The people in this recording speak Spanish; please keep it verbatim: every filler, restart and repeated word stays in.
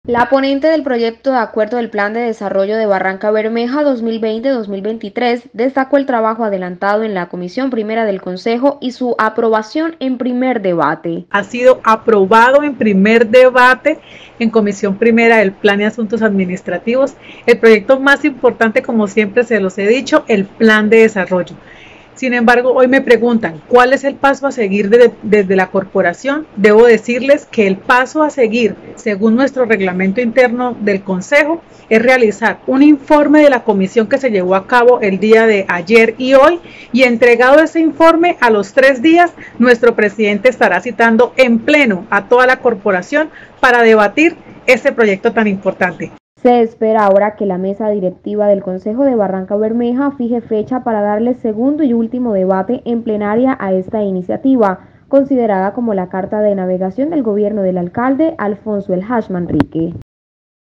La ponente del proyecto de acuerdo del Plan de Desarrollo de Barranca Bermeja dos mil veinte a dos mil veintitrés destacó el trabajo adelantado en la Comisión Primera del Consejo y su aprobación en primer debate. Ha sido aprobado en primer debate en Comisión Primera del Plan y Asuntos Administrativos. El proyecto más importante, como siempre se los he dicho, el Plan de Desarrollo. Sin embargo, hoy me preguntan, ¿cuál es el paso a seguir desde, desde la corporación? Debo decirles que el paso a seguir, según nuestro reglamento interno del Consejo, es realizar un informe de la comisión que se llevó a cabo el día de ayer y hoy, y entregado ese informe a los tres días, nuestro presidente estará citando en pleno a toda la corporación para debatir este proyecto tan importante. Se espera ahora que la mesa directiva del Consejo de Barranca Bermeja fije fecha para darle segundo y último debate en plenaria a esta iniciativa, considerada como la carta de navegación del gobierno del alcalde Alfonso El Hash Manrique.